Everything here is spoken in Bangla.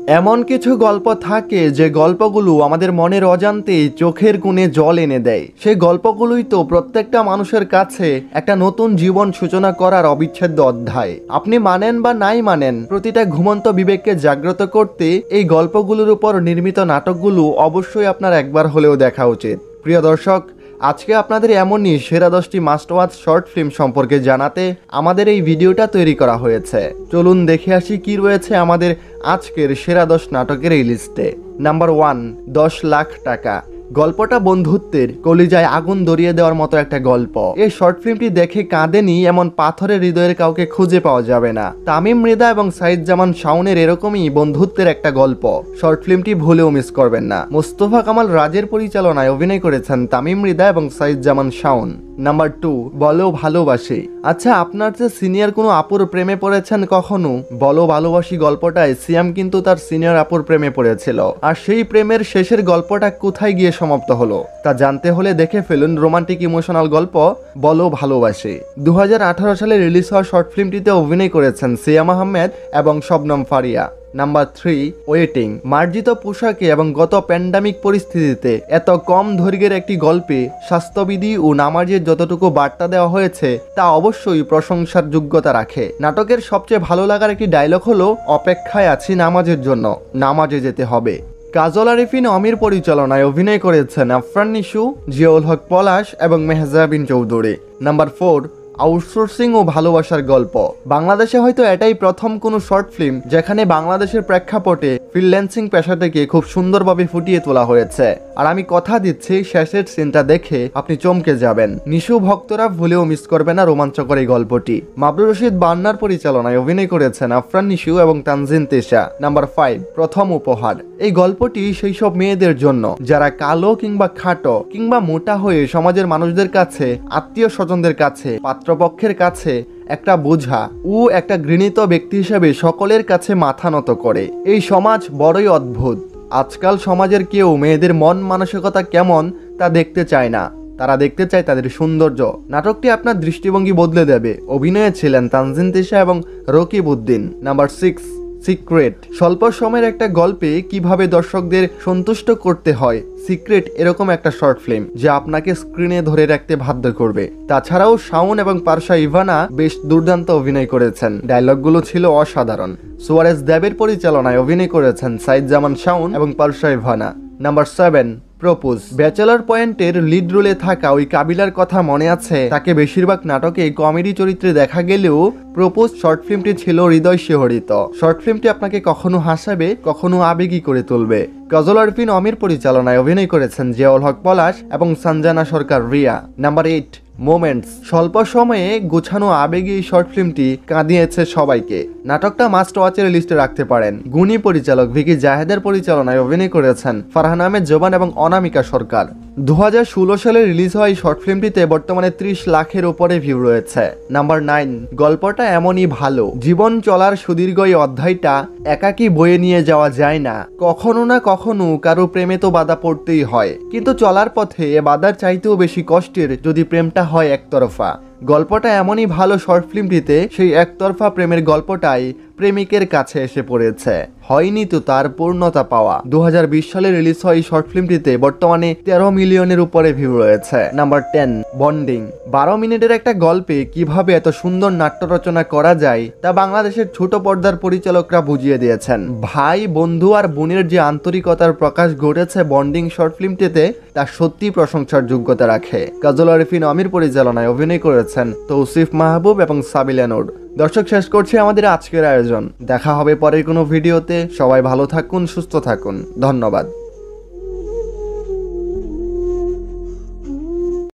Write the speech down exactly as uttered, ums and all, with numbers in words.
এমন কিছু গল্প থাকে যে গল্পগুলো আমাদের মনের অজান্তেই চোখের কোণে জল এনে দেয়। সেই গল্পগুলোই তো প্রত্যেকটা মানুষের কাছে একটা নতুন জীবন সূচনা করার অবিচ্ছেদ্য অধ্যায়। আপনি মানেন বা নাই মানেন, প্রতিটা ঘুমন্ত বিবেককে জাগ্রত করতে এই গল্পগুলোর উপর নির্মিত নাটকগুলো অবশ্যই আপনার একবার হলেও দেখা উচিত। প্রিয় দর্শক, আজকে আপনাদের এমনই সেরা দশটি মাস্ট ওয়াচ শর্ট ফিল্ম সম্পর্কে জানাতে আমাদের এই ভিডিওটা তৈরি করা হয়েছে। চলুন দেখে আসি কি রয়েছে আমাদের আজকের সেরা দশ নাটকের এই লিস্টে। নাম্বার ওয়ান, দশ লাখ টাকা। গল্পটা বন্ধুত্বের, কলিজায় আগুন ধরিয়ে দেওয়ার মতো একটা গল্প। এই শর্ট ফিল্মটি দেখে কাঁদেনি এমন পাথরের হৃদয়ের কাউকে খুঁজে পাওয়া যাবে না। তামিম মৃধা এবং সাইদ জামান শাওনের এরকমই বন্ধুত্বের একটা গল্প। শর্ট ফিল্মটি ভুলেও মিস করবেন না। মোস্তফা কামাল রাজের পরিচালনায় অভিনয় করেছেন তামিম মৃধা এবং সাইদ জামান শাওন। নাম্বার টু, বলো ভালোবাসি। আচ্ছা, আপনার যে সিনিয়র কোনো আপুর প্রেমে পড়েছেন কখনো? বলো ভালোবাসি গল্পটায় সিয়াম কিন্তু তার সিনিয়র আপুর প্রেমে পড়েছিল, আর সেই প্রেমের শেষের গল্পটা কোথায় গিয়ে সমাপ্ত হলো তা জানতে হলে দেখে ফেলুন রোমান্টিক ইমোশনাল গল্প বলো ভালোবাসি। দু হাজার আঠারো সালে রিলিজ হওয়া শর্ট ফিল্মটিতে অভিনয় করেছেন সিয়াম আহমেদ এবং Shabnam Faria. Number three, waiting. মার্জিত পোশাকে এবং গত প্যান্ডামিক পরিস্থিতিতে এত কম দৈর্ঘ্যের একটি গল্পে স্বাস্থ্যবিধি ও নামাজের যতটুকু বার্তা দেওয়া হয়েছে তা অবশ্যই প্রশংসার যোগ্যতা রাখে। নাটকের সবচেয়ে ভালো লাগার একটি ডায়লগ হলো, অপেক্ষায় আছি নামাজের জন্য, নামাজে যেতে হবে। কাজল আরিফিন অমির পরিচালনায় অভিনয় করেছেন আফরান নিশু, জিয়াউল হক পলাশ এবং Mehazabien Chowdhury. Number four, outsourcing ও ভালোবাসার গল্প। বাংলাদেশে হয়তো এটাই প্রথম কোনো শর্ট ফিল্ম যেখানে বাংলাদেশের প্রেক্ষাপটে ফ্রিল্যান্সিং পেশাটাকে খুব সুন্দরভাবে ফুটিয়ে তোলা হয়েছে। আর আমি কথা দিচ্ছি, শেষের সিনটা দেখে আপনি চমকে যাবেন। নিশু ভক্তরা ভুলেও মিস করবে না রোমাঞ্চকর এই গল্পটি। মাবরুর রশিদ বান্নার পরিচালনায় অভিনয় করেছেন আফরান নিশু এবং তানজিন তেশা। নাম্বার ফাইভ, প্রথম উপহার। এই গল্পটি সেই সব মেয়েদের জন্য যারা কালো কিংবা খাটো কিংবা মোটা হয়ে সমাজের মানুষদের কাছে, আত্মীয় স্বজনদের কাছে, পাত্রপক্ষের কাছে একটা বোঝা ও একটা ঘৃণিত ব্যক্তি হিসেবে সকলের কাছে মাথা নত করে। এই সমাজ বড়ই অদ্ভুত। আজকাল সমাজের কেউ মেয়েদের মন মানসিকতা কেমন তা দেখতে চায় না, তারা দেখতে চায় তাদের সৌন্দর্য। নাটকটি আপনার দৃষ্টিভঙ্গি বদলে দেবে। অভিনয়ে ছিলেন তানজিন তিশা এবং Rakib Uddin. Number six, secret. স্বল্প সময়ের একটা গল্পে কিভাবে দর্শকদের সন্তুষ্ট করতে হয়, সিক্রেট এরকম একটা শর্ট ফিল্ম যা আপনাকে স্ক্রিনে ধরে রাখতে বাধ্য করবে। তাছাড়াও শাওন এবং পারসা ইভানা বেশ দুর্দান্ত অভিনয় করেছেন। ডায়লগগুলো ছিল অসাধারণ। সুয়ারেজ দেবের পরিচালনায় অভিনয় করেছেন সাইদ জামান শাওন এবং Parsa Evana. Number seven, propose. Bachelor পয়েন্টের লিড রোলে থাকা ওই কাবিলার কথা মনে আছে? তাকে বেশিরভাগ নাটকে কমেডি চরিত্রে দেখা গেলেও প্রপোজ শর্ট ফিল্মটি ছিল হৃদয় শিহরিত। শর্ট ফিল্মটি আপনাকে কখনো হাসাবে, কখনো আবেগী করে তুলবে। কাজল আরিফিন অমির পরিচালনায় অভিনয় করেছেন জিয়াউল হক পলাশ এবং Sanjana Sarkar Riya. Number eight, moments. স্বল্প সময়ে গোছানো আবেগী এই শর্ট ফিল্মটি কাঁদিয়েছে সবাইকে। নাটকটা মাস্ট ওয়াচের লিস্টে রাখতে পারেন। গুণী পরিচালক ভিকি জাহেদের পরিচালনায় অভিনয় করেছেন ফারহান আহমেদ জোবান এবং অনামিকা সরকার। দু হাজার ষোলো সালে রিলিজ হওয়া এই শর্ট ফিল্মটিতে বর্তমানে ত্রিশ লাখের উপরে ভিউ রয়েছে। নাম্বার নাইন, গল্পটা এমনই ভালো। জীবন চলার সুদীর্ঘ এই অধ্যায়টা একাকী বয়ে নিয়ে যাওয়া যায় না। কখনো না কখনো কারো প্রেমে তো বাধা পড়তেই হয়, কিন্তু চলার পথে এ বাধার চাইতেও বেশি কষ্টের যদি প্রেমটা হয় একতরফা। গল্পটা এমনই ভালো, শর্ট ফিল্মটিতে সেই একতরফা প্রেমের গল্পটাই প্রেমিকের কাছে এসে পড়েছে, হয়নি তো তার পূর্ণতা পাওয়া। দু হাজার বিশ সালে রিলিজ হয় এই শর্ট ফিল্মটিতে বর্তমানে তেরো মিলিয়নের উপরে ভিউ রয়েছে। Number ten, bonding. বারো মিনিটের একটা গল্পে কিভাবে এত সুন্দর নাট্য রচনা করা যায় তা বাংলাদেশের ছোট পর্দার পরিচালকরা বুঝিয়ে দিয়েছেন। ভাই, বন্ধু আর বোনের যে আন্তরিকতার প্রকাশ ঘটেছে বন্ডিং শর্ট ফিল্মটিতে তা সত্যি প্রশংসার যোগ্যতা রাখে। কাজল আরিফিন অমির পরিচালনায় অভিনয় করেছেন তৌসিফ মাহবুব এবং সাবিলা নূর। দর্শক, শেষ করছি আমাদের আজকের আয়োজন। দেখা হবে পরের কোনো ভিডিওতে। সবাই ভালো থাকুন, সুস্থ থাকুন। ধন্যবাদ।